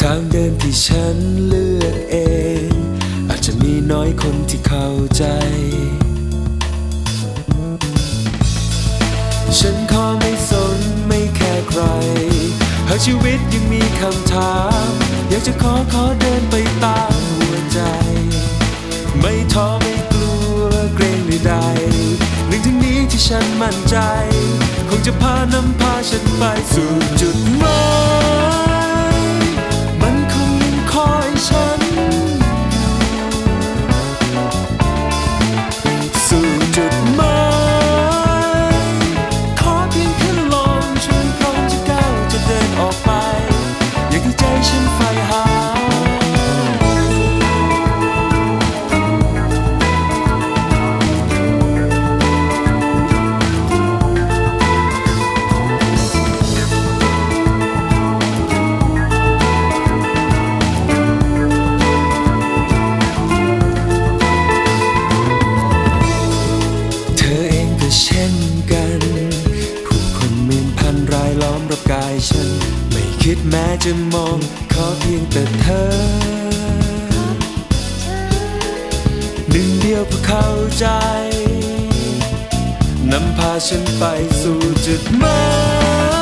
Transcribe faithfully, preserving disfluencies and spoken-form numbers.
ทางเดินที่ฉันเลือกเองอาจจะมีน้อยคนที่เข้าใจฉันขอไม่สนไม่แค่ใครหากชีวิตยังมีคำถามอยากจะขอขอเดินไปตามหัวใจไม่ท้อไม่กลัวเกรงใดๆหนึ่งทั้งนี้ที่ฉันมั่นใจคงจะพานำพาฉันไปสู่จุดหมายมันคงยังคอยฉันสู่จุดหมายขอเพียงแค่ลองฉันพร้อมจะก้าวจะเดินออกไปอย่างที่ใจฉันใฝ่หาเช่นกันผู้คนหมื่นพันรายล้อมรอบกายฉันไม่คิดแม้จะมองขอเพียงแต่เธอหนึ่งเดียวเพื่อเข้าใจนำพาฉันไปสู่จุดหมาย